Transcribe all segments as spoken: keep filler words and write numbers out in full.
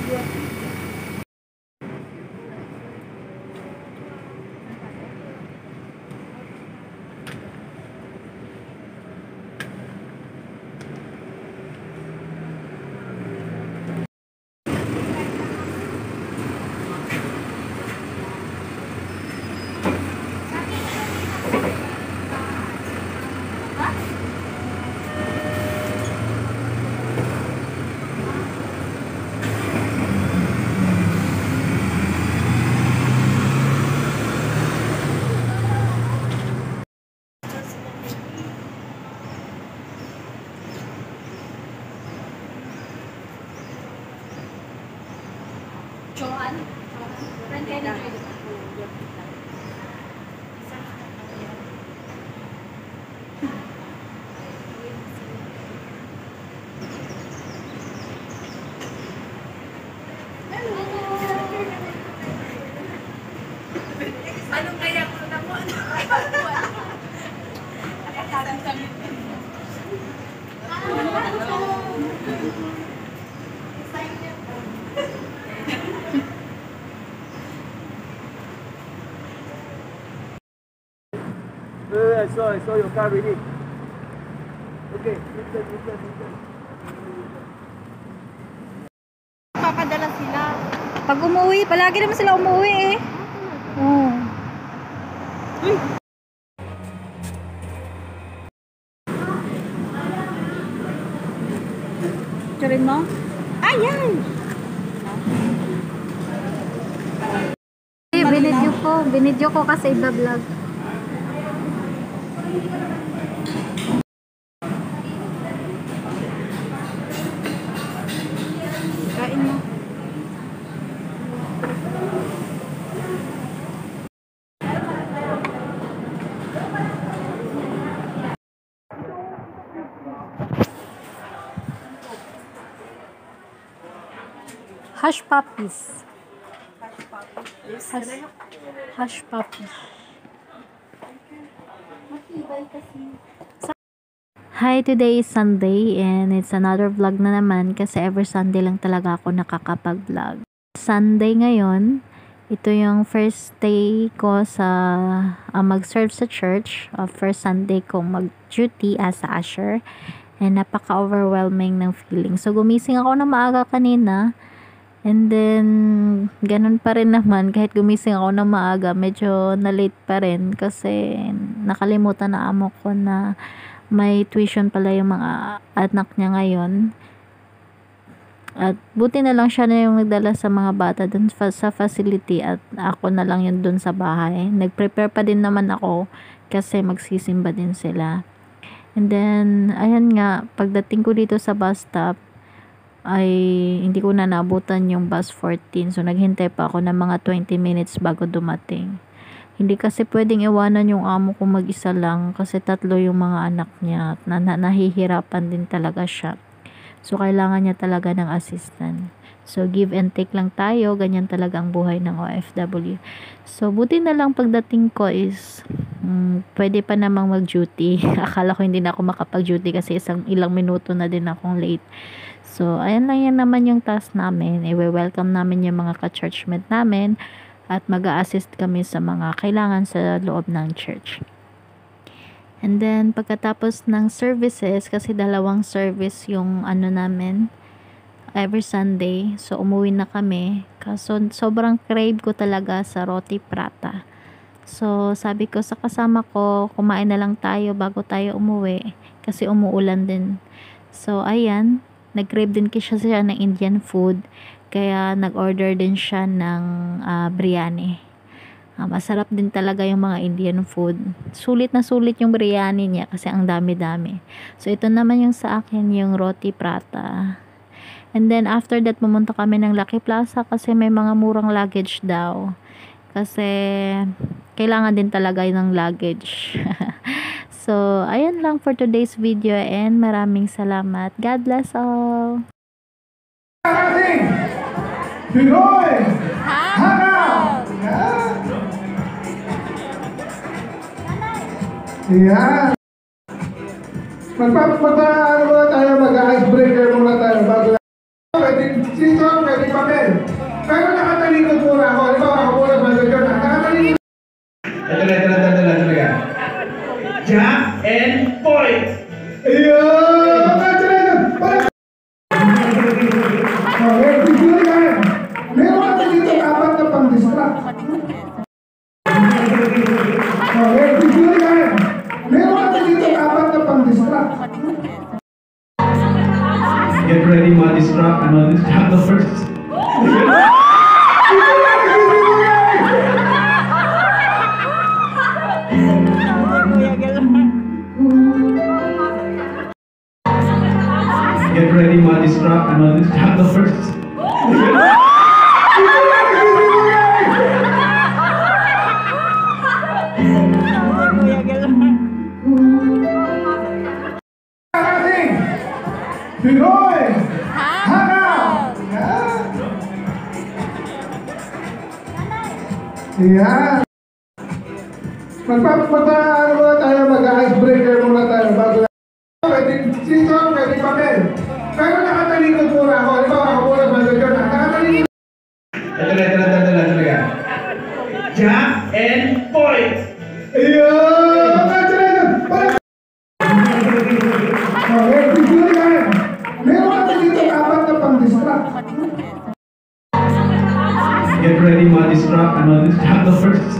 Johan? Friend kayo ni Joy? Anong kaya ko na mo? Nakakaroon kami. Uh, I saw, I saw your car ready. Okay, listen, listen, listen. Papadala sila. Pag umuwi, palagi naman sila umuwi eh. Oo. Uy! Turin mo? Ayan! Binidyo ko. Binidyo ko kasi iba-vlog. Kain mo. Hush puppies. Hush, hush puppies. Hi, today is Sunday and it's another vlog na naman kasi every Sunday lang talaga ako nakakapag-vlog. Sunday ngayon, ito yung first day ko sa uh, mag-serve sa church. Uh, first Sunday ko mag-duty as a usher and napaka-overwhelming ng feeling. So, gumising ako na maaga kanina. And then, ganun pa rin naman, kahit gumising ako na maaga, medyo na-late pa rin kasi nakalimutan na amo ko na may tuition pala yung mga anak niya ngayon. At buti na lang siya na yung nagdala sa mga bata dun sa facility at ako na lang yun dun sa bahay. Nag-prepare pa din naman ako kasi magsisimba din sila. And then, ayan nga, pagdating ko dito sa bus stop, ay hindi ko na naabutan yung bus fourteen. So, naghintay pa ako ng mga twenty minutes bago dumating. Hindi kasi pwedeng iwanan yung amo ko mag-isa lang kasi tatlo yung mga anak niya. Na, na, nahihirapan din talaga siya. So, kailangan niya talaga ng assistant. So, give and take lang tayo. Ganyan talaga ang buhay ng O F W. So, buti na lang pagdating ko is um, pwede pa namang mag-duty. Akala ko hindi na ako makapag-duty kasi isang ilang minuto na din akong late. So, ayan lang yan naman yung task namin. I-welcome namin yung mga ka-churchmate namin at mag-a-assist kami sa mga kailangan sa loob ng church. And then, pagkatapos ng services, kasi dalawang service yung ano namin, every Sunday. So, umuwi na kami. Kaso, sobrang crave ko talaga sa roti prata. So, sabi ko sa kasama ko, kumain na lang tayo bago tayo umuwi. Kasi umuulan din. So, ayan. Nag-crave din kasi siya ng Indian food. Kaya, nag-order din siya ng uh, biryani. Uh, masarap din talaga yung mga Indian food. Sulit na sulit yung biryani niya kasi ang dami-dami. So, ito naman yung sa akin, yung roti prata. And then, after that, pumunta kami ng Lucky Plaza kasi may mga murang luggage daw. Kasi, kailangan din talaga ng luggage. So, ayan lang for today's video and maraming salamat. God bless all! Pinoy! Hangout! Yan! Magpapagpapaan muna tayo, mag-icebreaker muna tayo bago pwedeng scissor, pwedeng papel. Pero nakatalikod muna ako. Di ba, ako muna Brother John. Nakatalikod. Ito na, ito na, ito na, ito na. Jack and point. Ayun! Ito na yun! Okay, siguro yan. Meron kasi dito apat na pang-distract. Okay, siguro yan. Meron kasi dito apat na pang-distract. Get ready, mga distract. Ano, distract the first. Get ready, mga distract. Ano, distract the first. Pinoy! Hanap! Yan! Yan! Magpapagpa, ano muna tayo, mag-icebreaker muna tayo bago na. Pwedeng scissor, pwedeng papel. Pero nakatalikod muna ako. Di ba, ako muna Brother John. Nakatalikod. Ito na, ito na, ito na, ito na. Jack and point. Ayun! Ito na yun! Okay, siguro yan. Meron kasi dito apat na pang-distract. Get ready, mga distract. Ano, distract the first.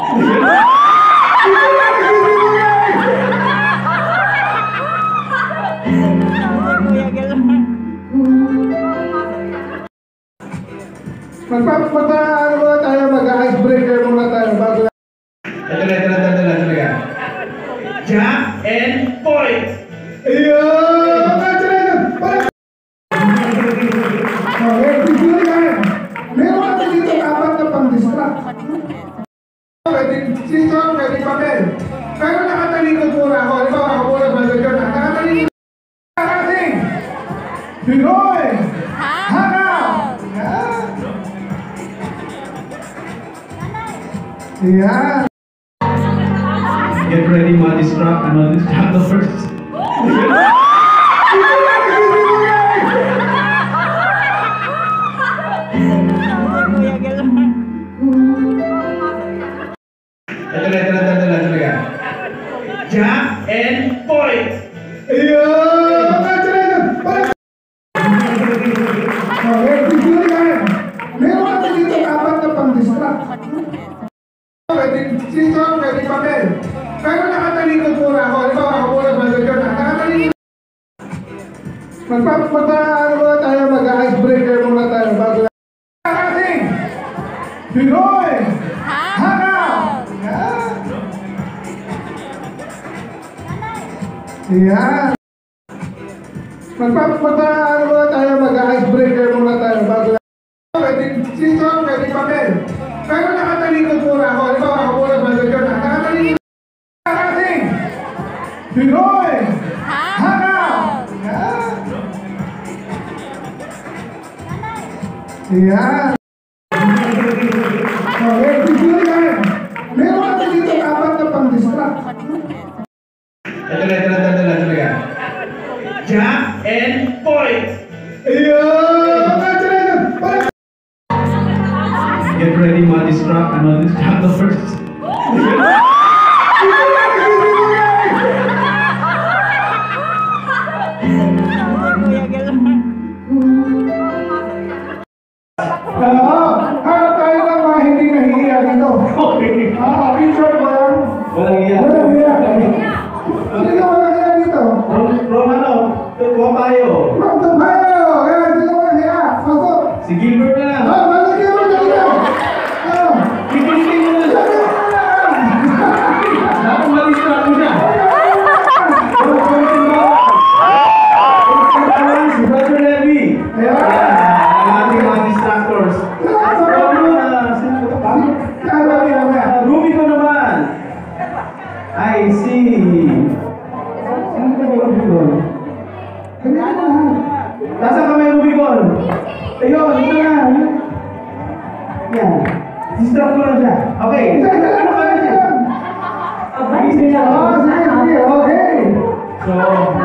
Magpapagpa, ano muna tayo, mag-icebreaker muna tayo bago na. Ito na, ito na, ito na, ito na. Jack and point. Ayun! Ito na yun! Okay, siguro yan. Meron kasi dito apat na pang-distract. Pwedeng scissor, pwedeng papel. Pero nakatalikod muna ako. Di ba, ako muna Brother John. Nakatalikod. Nakasing! Pinoy! Hanap! Yan! Yan! Get ready, mga distract. Ano, distract the first. Ito na, ito na, ito na, ito na. Jack and point. Ayun! Ito na yun! Okay, siguro yan. Meron kasi dito apat na pang-distract. Pwedeng scissor, pwedeng papel. Pero nakatalikod muna ako. Di ba, ako muna Brother John. Nakatalikod. Magpapagpa, ano muna tayo, mag-icebreaker muna tayo bago na. Nakasing! Pinoy! Hanap! Yan! Yan! Magpapagpa, ano muna tayo, mag-icebreaker muna tayo bago na. Pwedeng scissor, pwedeng papel. Pero nakatalikod muna ako. Di ba, ako muna Brother John. Nakatalikod. Nakasing! Pinoy! Hanap! Yan! Yan! Okay, siguro yan. Meron kasi dito apat na pang-distract. Ito na, ito na, ito na, ito na. Jack and point. Ayun! Ito na yun! Get ready, mga distract. Ano, distract the first. Oo! Hanap tayo ng mga hindi nahihiya dito. Ah, picture ba yan? Walang iya. Walang hiya. Sino walang hiya dito? From, from ano? Tuwa tayo. From Topayo! Ayan, sino walang hiya? Pasok! Si Gilbert na lang. Ah, balik kayo mo dito! Ah! Kikiligin mo na siya. Dapat ma-distract mo siya. Si Brother Levy. Ayan! Ang ating mga distractors. Ruby ko naman. I see. Saan ka ba Ruby ko? Nasaan ka may Ruby ko? Ayun, ito na. Yan. Distract ko lang siya. Okay. Ano ka na siya? Okay. Okay. So,